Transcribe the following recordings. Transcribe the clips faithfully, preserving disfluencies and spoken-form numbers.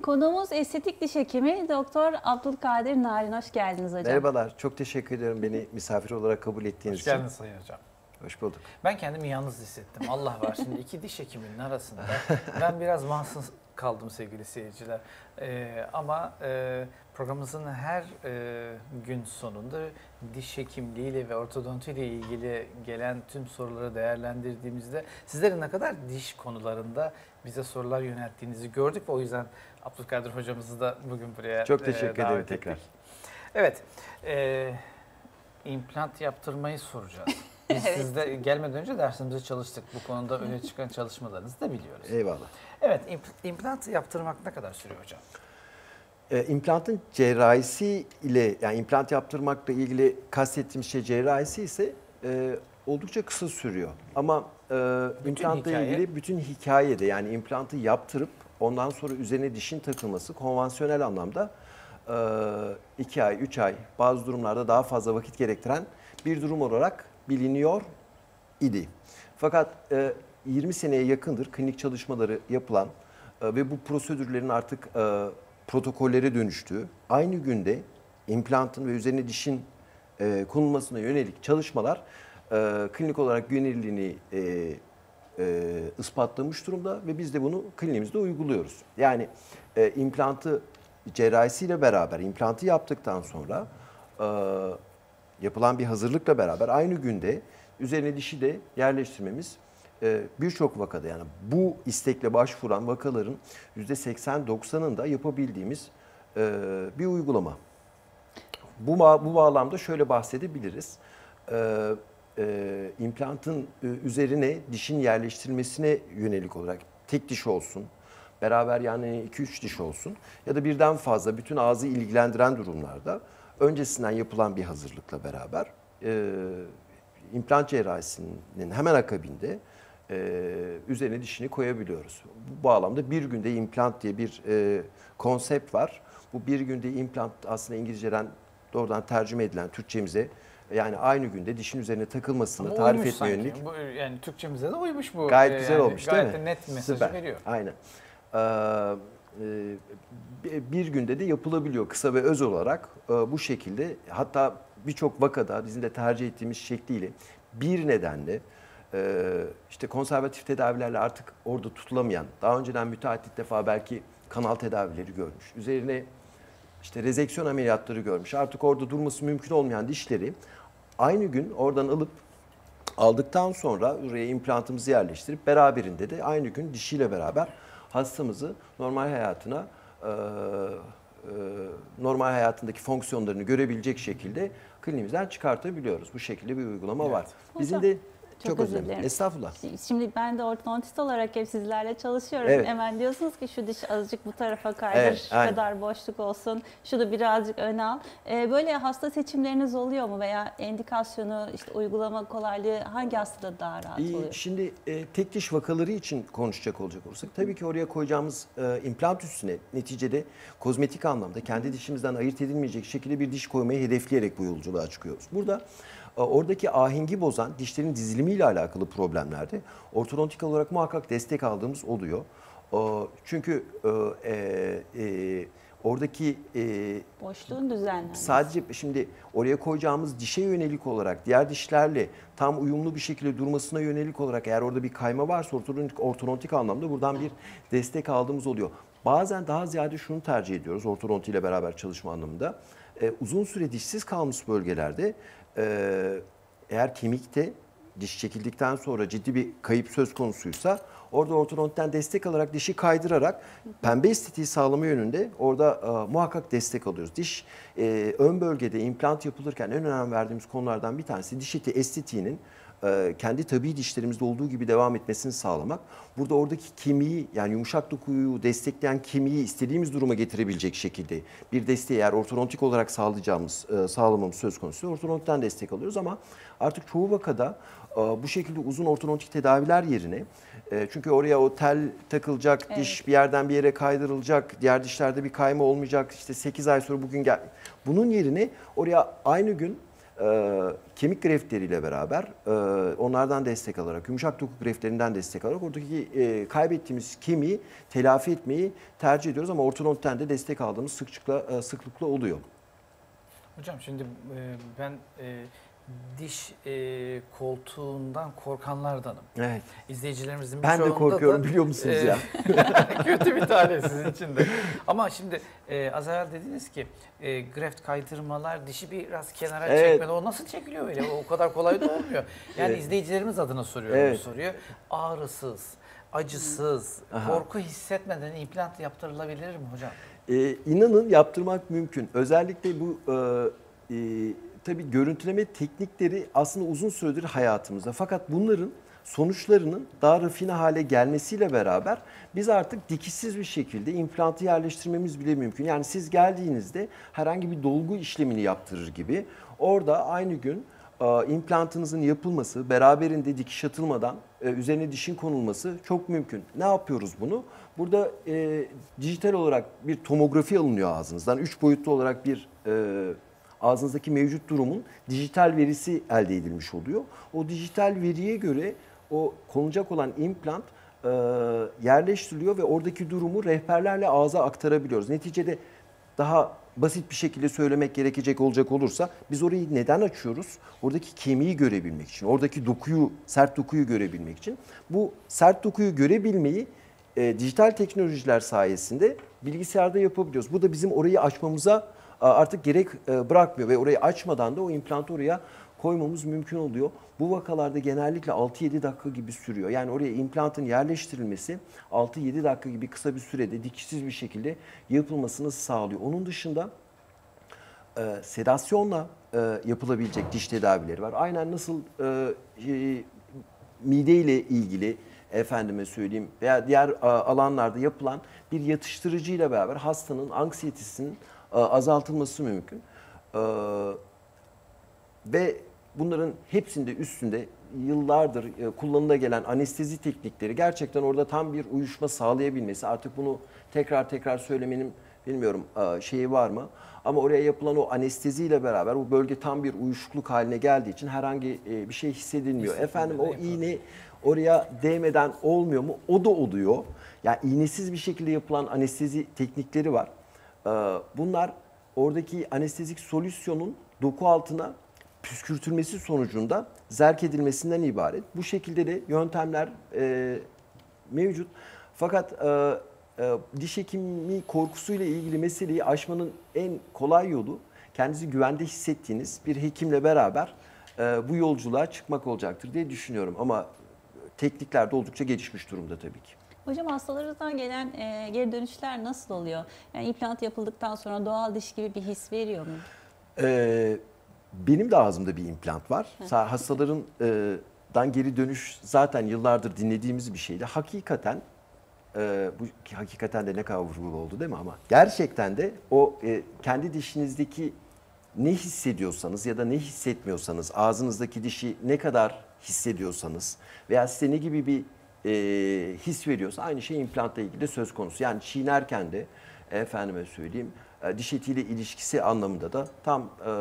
Konuğumuz estetik diş hekimi Doktor Abdülkadir Narin. Hoş geldiniz hocam. Merhabalar, çok teşekkür ediyorum beni misafir olarak kabul ettiğiniz Hoş için. geldiniz Sayın Hocam. Hoş bulduk. Ben kendimi yalnız hissettim. Allah var, şimdi iki diş hekiminin arasında ben biraz mahzun kaldım sevgili seyirciler. Ee, ama e, programımızın her e, gün sonunda diş hekimliğiyle ve ortodonti ile ilgili gelen tüm soruları değerlendirdiğimizde sizlerin ne kadar diş konularında bize sorular yönelttiğinizi gördük ve o yüzden Abdülkadir hocamızı da bugün buraya Çok teşekkür e, ederim davet tekrar. ettik. Evet, e, implant yaptırmayı soracağız. Biz Evet. sizde gelmeden önce dersimizi çalıştık. Bu konuda öne çıkan çalışmalarınızı da biliyoruz. Eyvallah. Evet, imp- implant yaptırmak ne kadar sürüyor hocam? Ee, implantın cerrahisi ile, yani implant yaptırmakla ilgili kastettiğim şey cerrahisi ise e, oldukça kısa sürüyor. Ama e, implantla hikaye- ilgili bütün hikayede, yani implantı yaptırıp ondan sonra üzerine dişin takılması konvansiyonel anlamda e, iki ay, üç ay, bazı durumlarda daha fazla vakit gerektiren bir durum olarak biliniyor idi. Fakat e, yirmi seneye yakındır klinik çalışmaları yapılan e, ve bu prosedürlerin artık e, protokollere dönüştüğü, aynı günde implantın ve üzerine dişin e, konulmasına yönelik çalışmalar e, klinik olarak güvenilirliğini e, e, ispatlamış durumda ve biz de bunu kliniğimizde uyguluyoruz. Yani e, implantı cerrahisiyle beraber, implantı yaptıktan sonra e, yapılan bir hazırlıkla beraber aynı günde üzerine dişi de yerleştirmemiz e, birçok vakada, yani bu istekle başvuran vakaların yüzde seksen doksanında yapabildiğimiz e, bir uygulama. Bu, ba- bu bağlamda şöyle bahsedebiliriz. E, e, implantın e, üzerine dişin yerleştirilmesine yönelik olarak tek diş olsun, beraber yani iki üç diş olsun ya da birden fazla bütün ağzı ilgilendiren durumlarda öncesinden yapılan bir hazırlıkla beraber e, implant cerrahisinin hemen akabinde e, üzerine dişini koyabiliyoruz. Bu bağlamda bir günde implant diye bir e, konsept var. Bu bir günde implant aslında İngilizceden doğrudan tercüme edilen Türkçemize, yani aynı günde dişin üzerine takılmasını Ama tarif uymuş etme sanki. yönelik. Bu, yani Türkçemize de uymuş bu. Gayet Ee, güzel yani olmuş gayet değil mi? de net mesajı Süper. veriyor. Aynen. Ee, e, bir günde de yapılabiliyor kısa ve öz olarak e, bu şekilde. Hatta birçok vakada bizim de tercih ettiğimiz şekliyle bir nedenle e, işte konservatif tedavilerle artık orada tutulamayan, daha önceden müteahhit defa belki kanal tedavileri görmüş, üzerine işte rezeksiyon ameliyatları görmüş, artık orada durması mümkün olmayan dişleri aynı gün oradan alıp aldıktan sonra oraya implantımızı yerleştirip beraberinde de aynı gün dişiyle beraber hastamızı normal hayatına, e, e, normal hayatındaki fonksiyonlarını görebilecek şekilde kliniğimizden çıkartabiliyoruz. Bu şekilde bir uygulama Evet. var. Bizim Hocam, de çok çok, özür özür dilerim. Estağfurullah. Şimdi ben de ortodontist olarak hep sizlerle çalışıyorum. Evet. Hemen diyorsunuz ki şu diş azıcık bu tarafa kaydır, Evet, şu aynen. kadar boşluk olsun, şu da birazcık öne al. Ee, böyle hasta seçimleriniz oluyor mu veya endikasyonu, işte uygulama kolaylığı hangi hastada daha rahat İyi, oluyor? şimdi e, tek diş vakaları için konuşacak olacak olursak tabii ki oraya koyacağımız e, implant üstüne neticede kozmetik anlamda kendi dişimizden ayırt edilmeyecek şekilde bir diş koymayı hedefleyerek bu yolculuğa çıkıyoruz. Burada e, oradaki ahengi bozan dişlerin dizilimiyle alakalı problemlerde ortodontik olarak muhakkak destek aldığımız oluyor. E, çünkü e, e, e, oradaki e, Boşluğun düzenlenmesi. sadece şimdi oraya koyacağımız dişe yönelik olarak diğer dişlerle tam uyumlu bir şekilde durmasına yönelik olarak eğer orada bir kayma varsa ortodontik, ortodontik anlamda buradan bir destek aldığımız oluyor. Bazen daha ziyade şunu tercih ediyoruz ortodonti ile beraber çalışma anlamında. Ee, uzun süre dişsiz kalmış bölgelerde e, eğer kemikte diş çekildikten sonra ciddi bir kayıp söz konusuysa orada ortodontiden destek alarak dişi kaydırarak pembe estetiği sağlama yönünde orada e, muhakkak destek alıyoruz. Diş e, ön bölgede implant yapılırken en önem verdiğimiz konulardan bir tanesi diş eti estetiğinin e, kendi tabii dişlerimizde olduğu gibi devam etmesini sağlamak. Burada oradaki kemiği, yani yumuşak dokuyu destekleyen kemiği istediğimiz duruma getirebilecek şekilde bir desteği eğer ortodontik olarak sağlayacağımız, e, sağlamamız söz konusu ortodontiden destek alıyoruz ama artık çoğu vakada e, bu şekilde uzun ortodontik tedaviler yerine, e, çünkü oraya o tel takılacak, Evet. diş bir yerden bir yere kaydırılacak, diğer dişlerde bir kayma olmayacak, işte sekiz ay sonra bugün gel. Bunun yerine oraya aynı gün e, kemik greftleriyle beraber e, onlardan destek alarak, yumuşak doku greftlerinden destek alarak oradaki e, kaybettiğimiz kemiği telafi etmeyi tercih ediyoruz ama ortodontten de destek aldığımız sıklıkla, e, sıklıkla oluyor. Hocam şimdi e, ben e, diş e, koltuğundan korkanlardanım. Evet. İzleyicilerimizin Ben de birçoğunda korkuyorum da, biliyor musunuz e, ya? kötü bir talih sizin için de. Ama şimdi e, az evvel dediniz ki e, greft kaydırmalar dişi biraz kenara Evet. çekmeli. O nasıl çekiliyor öyle? O kadar kolay da olmuyor. Yani Evet. izleyicilerimiz adına soruyorum Evet. bu soruyu. Ağrısız, acısız, Aha. korku hissetmeden implant yaptırılabilir mi hocam? Ee, inanın yaptırmak mümkün. Özellikle bu e, e, tabii görüntüleme teknikleri aslında uzun süredir hayatımızda. Fakat bunların sonuçlarının daha rafine hale gelmesiyle beraber biz artık dikişsiz bir şekilde implantı yerleştirmemiz bile mümkün. Yani siz geldiğinizde herhangi bir dolgu işlemini yaptırır gibi orada aynı gün e, implantınızın yapılması, beraberinde dikiş atılmadan e, üzerine dişin konulması çok mümkün. Ne yapıyoruz bunu? Burada e, dijital olarak bir tomografi alınıyor ağzınızdan. Üç boyutlu olarak bir e, ağzınızdaki mevcut durumun dijital verisi elde edilmiş oluyor. O dijital veriye göre o konulacak olan implant e, yerleştiriliyor ve oradaki durumu rehberlerle ağza aktarabiliyoruz. Neticede daha basit bir şekilde söylemek gerekecek olacak olursa biz orayı neden açıyoruz? Oradaki kemiği görebilmek için, oradaki dokuyu, sert dokuyu görebilmek için. Bu sert dokuyu görebilmeyi e, dijital teknolojiler sayesinde bilgisayarda yapabiliyoruz. Bu da bizim orayı açmamıza artık gerek bırakmıyor ve orayı açmadan da o implantı oraya koymamız mümkün oluyor. Bu vakalarda genellikle altı yedi dakika gibi sürüyor. Yani oraya implantın yerleştirilmesi altı yedi dakika gibi kısa bir sürede dikişsiz bir şekilde yapılmasını sağlıyor. Onun dışında e, sedasyonla e, yapılabilecek diş tedavileri var. Aynen nasıl e, e, mide ile ilgili efendime söyleyeyim veya diğer e, alanlarda yapılan bir yatıştırıcı ile beraber hastanın anksiyetesinin azaltılması mümkün. Ee, ve bunların hepsinde üstünde yıllardır kullanıla gelen anestezi teknikleri gerçekten orada tam bir uyuşma sağlayabilmesi. Artık bunu tekrar tekrar söylemenin bilmiyorum şeyi var mı? Ama oraya yapılan o anesteziyle beraber o bölge tam bir uyuşukluk haline geldiği için herhangi bir şey hissedilmiyor. Efendim o iğne oraya değmeden olmuyor mu? O da oluyor. Yani iğnesiz bir şekilde yapılan anestezi teknikleri var. Bunlar oradaki anestezik solüsyonun doku altına püskürtülmesi sonucunda zerk edilmesinden ibaret. Bu şekilde de yöntemler e, mevcut. Fakat e, e, diş hekimi korkusuyla ilgili meseleyi aşmanın en kolay yolu kendinizi güvende hissettiğiniz bir hekimle beraber e, bu yolculuğa çıkmak olacaktır diye düşünüyorum. Ama teknikler de oldukça gelişmiş durumda tabii ki. Hocam hastalarınızdan gelen e, geri dönüşler nasıl oluyor? Yani implant yapıldıktan sonra doğal diş gibi bir his veriyor mu? Ee, benim de ağzımda bir implant var. Hı. Hastaların e, dan geri dönüş zaten yıllardır dinlediğimiz bir şeydi. Hakikaten e, bu hakikaten de ne kadar vurgulu oldu değil mi ama gerçekten de o e, kendi dişinizdeki ne hissediyorsanız ya da ne hissetmiyorsanız, ağzınızdaki dişi ne kadar hissediyorsanız veya size ne gibi bir e, his veriyorsa aynı şey implantla ilgili de söz konusu. Yani çiğnerken de efendime söyleyeyim e, diş etiyle ilişkisi anlamında da tam e,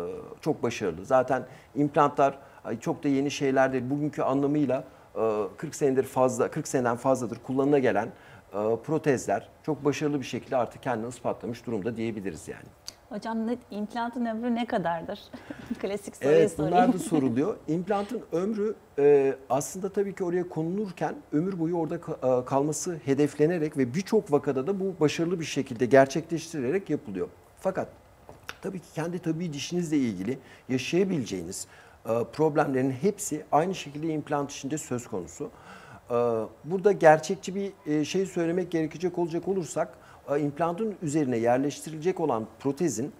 çok başarılı. Zaten implantlar çok da yeni şeyler değil. Bugünkü anlamıyla e, kırk senedir fazla, kırk seneden fazladır kullanıla gelen e, protezler çok başarılı bir şekilde artık kendini ispatlamış durumda diyebiliriz yani. Hocam ne, implantın ömrü ne kadardır? Klasik soruyu evet, sorayım. bunlar da soruluyor. İmplantın ömrü e, aslında tabii ki oraya konulurken ömür boyu orada ka- kalması hedeflenerek ve birçok vakada da bu başarılı bir şekilde gerçekleştirilerek yapılıyor. Fakat tabii ki kendi tabii dişinizle ilgili yaşayabileceğiniz e, problemlerin hepsi aynı şekilde implant içinde söz konusu. E, burada gerçekçi bir e, şey söylemek gerekecek olacak olursak, implantın üzerine yerleştirilecek olan protezin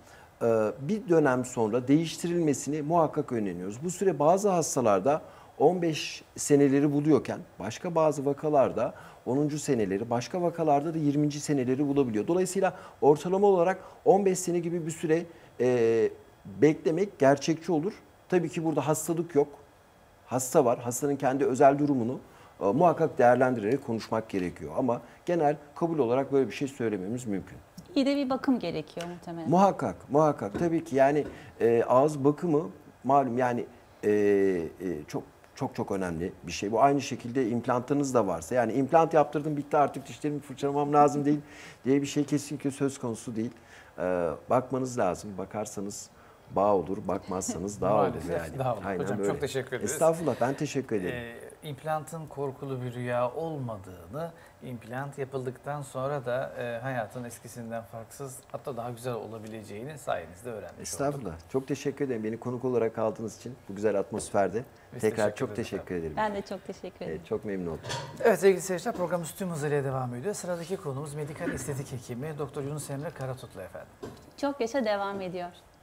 bir dönem sonra değiştirilmesini muhakkak öneriyoruz. Bu süre bazı hastalarda on beş seneleri buluyorken başka bazı vakalarda onuncu seneleri, başka vakalarda da yirminci seneleri bulabiliyor. Dolayısıyla ortalama olarak on beş sene gibi bir süre e, beklemek gerçekçi olur. Tabii ki burada hastalık yok. Hasta var. Hastanın kendi özel durumunu e, muhakkak değerlendirerek konuşmak gerekiyor. Ama genel kabul olarak böyle bir şey söylememiz mümkün. İyi de bir bakım gerekiyor muhtemelen. Muhakkak, muhakkak. Tabii ki yani e, ağız bakımı malum yani e, e, çok çok çok önemli bir şey. Bu aynı şekilde implantınız da varsa, yani implant yaptırdım bitti artık dişlerimi fırçalamam lazım değil diye bir şey kesinlikle söz konusu değil. Ee, bakmanız lazım. Bakarsanız bağ olur, bakmazsanız daha olur Maalesef yani. daha olur. Aynen Hocam böyle. çok teşekkür ederiz. Estağfurullah, ben teşekkür ederim. Ee, implantın korkulu bir rüya olmadığını, implant yapıldıktan sonra da e, hayatın eskisinden farksız, hatta daha güzel olabileceğini sayenizde öğrenmiş olduk. Estağfurullah. Çok teşekkür ederim. Beni konuk olarak aldığınız için bu güzel atmosferde. Biz Tekrar teşekkür çok ederiz teşekkür ederim. Ben de çok teşekkür ederim. Evet, çok memnun oldum. Evet sevgili seyirciler, programımız tüm hızıyla devam ediyor. Sıradaki konumuz medikal estetik hekimi Doktor Yunus Emre Karatutlu efendim. Çok yaşa devam ediyor.